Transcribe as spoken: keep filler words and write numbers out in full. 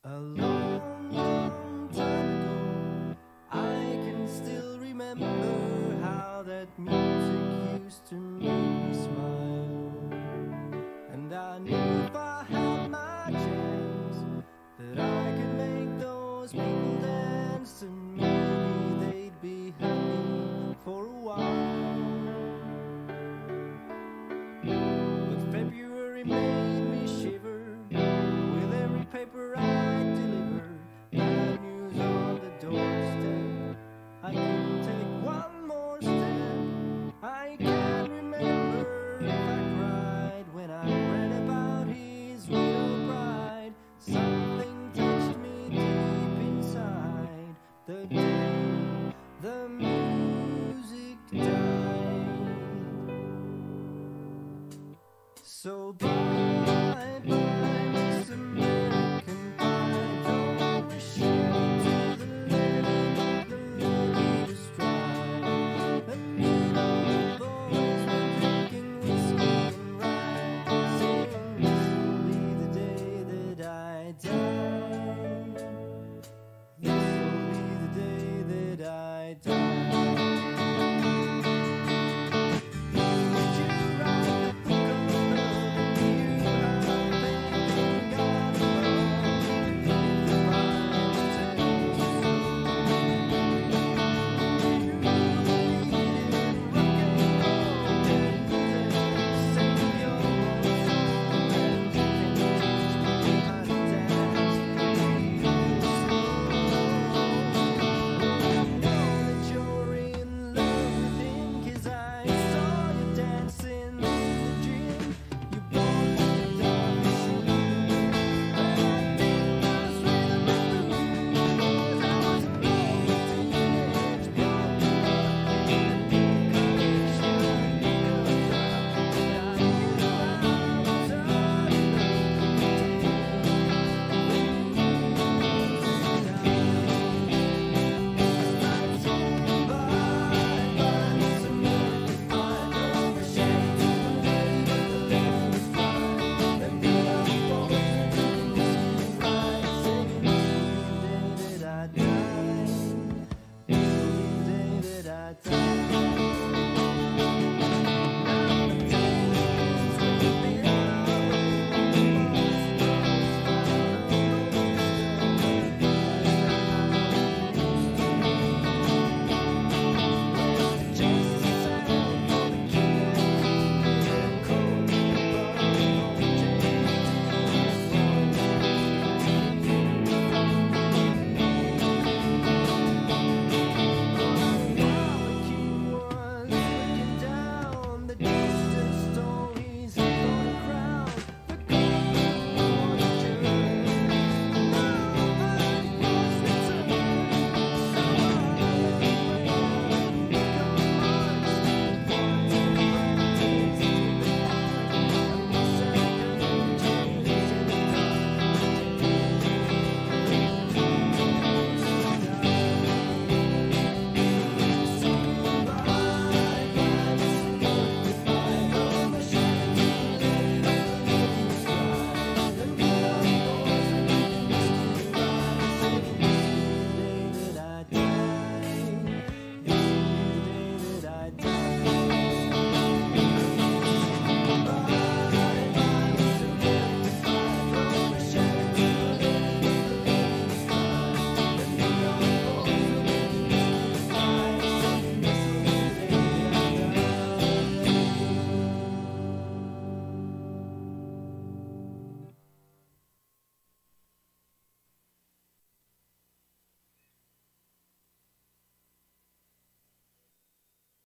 A long, long time ago, I can still remember how that music used to make me smile. And I knew if I had my chance that I could make those people dance, and maybe they'd be happy for a while. But February made me shiver with every paper I delivered. Bad news on the doorstep. I couldn't take one more step. I can't remember if I cried when I read about his real bride. Something touched me deep inside the day the music died. So bye.